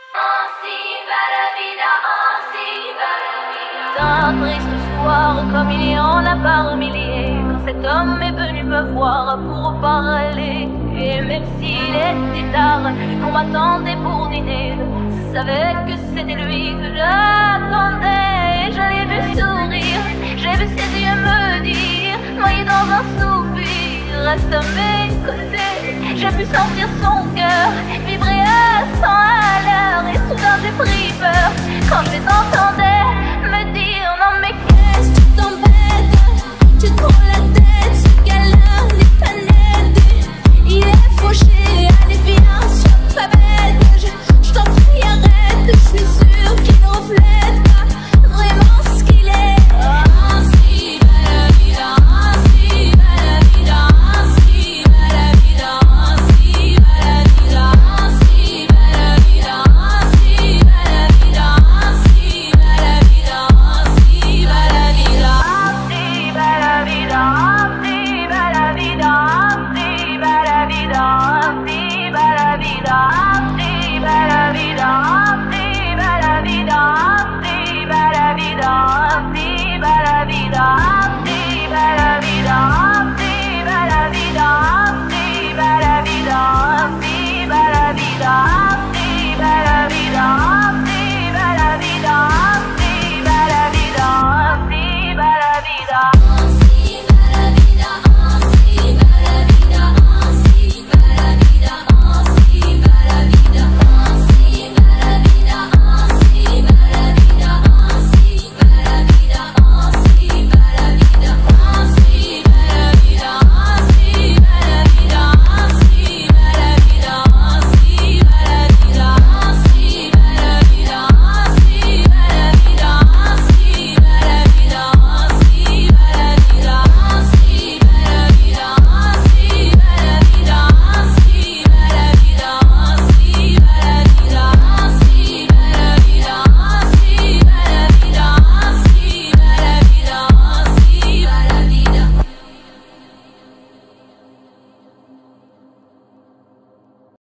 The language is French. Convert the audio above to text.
Un triste soir, comme il y en a par milliers, quand cet homme est venu me voir pour parler. Et même s'il était tard, qu'on m'attendait pour dîner, je savais que c'était lui que j'attendais. Je l'ai vu sourire, j'ai vu ses yeux me dire, noyé dans un soupir, reste à mes côtés. J'ai pu sentir son cœur vibrer à 100 à l'heure, et soudain j'ai pris peur quand je les entendais me dire non mais qu'est-ce que tu t'embêtes, tu te prends la tête, ce gars-là n'est pas net, il est fauché, allez viens, sois pas bête, je t'en prie arrête, je suis sûre qu'il ne reflète pas vraiment ce qu'il est. Ainsi va la vida, ainsi va la vida, ainsi va la vida, ainsi va la vida, ainsi va la vida, ainsi va la vida, ainsi va la vida, ainsi va la vida, ainsi va la vida, ainsi va la vida, ainsi va la vida, ainsi va la vida.